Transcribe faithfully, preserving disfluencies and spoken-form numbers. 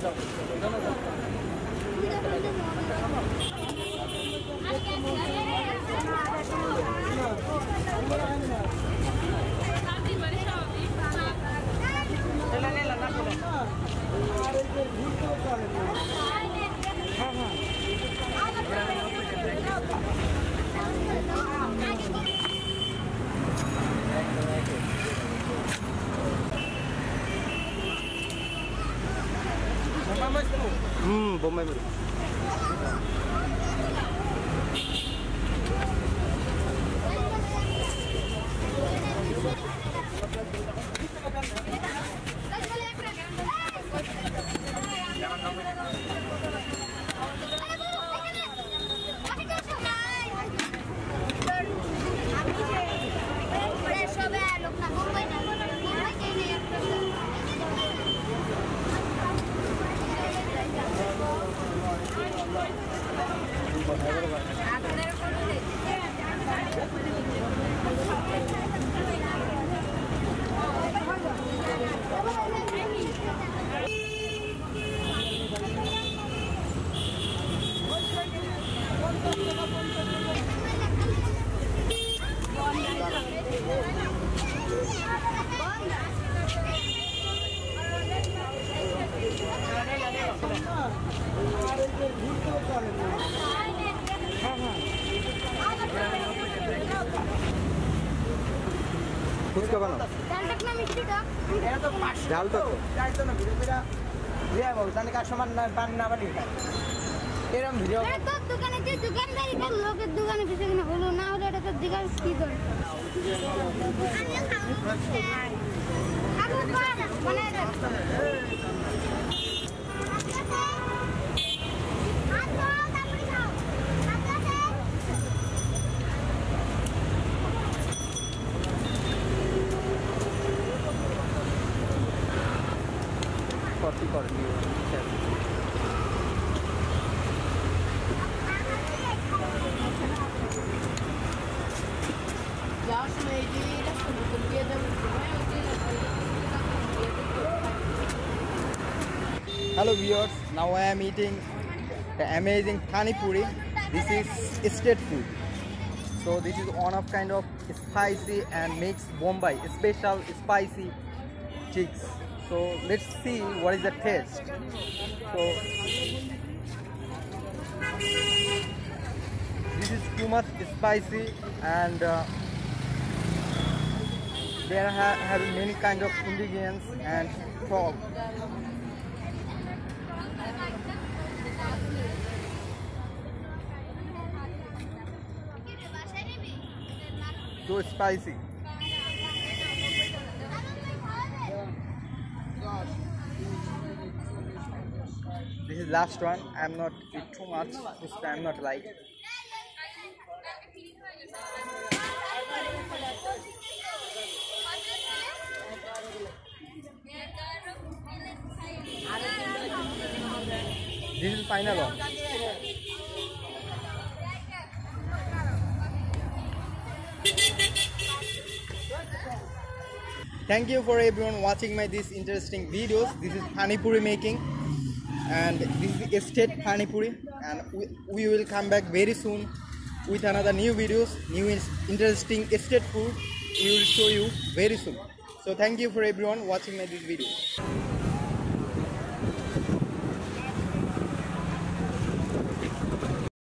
Hmm, Bombay Muri. Fuchka bana. Jal to. Video bana customer na pan na bani. এরকম video আরে তো দোকানে যে দোকানদারি কর লোকের দোকানে বেশি কিনা হলো না হলে এটা তো দোকান কি করে আবু কর মানে কপি করে নিও Hello viewers, now I am eating the amazing Pani Puri. This is street food. So this is one of kind of spicy and mixed Bombay, special spicy chicks. So let's see what is the taste. So this is too much spicy and uh, there are having many kind of ingredients and salt. So spicy. This is last one. I'm not eat too much. This time not like. This is final one. Thank you for everyone watching my this interesting videos. This is Pani Puri making, and this is state Pani Puri, and we, we will come back very soon with another new videos, new interesting state food. We will show you very soon. So thank you for everyone watching my this video.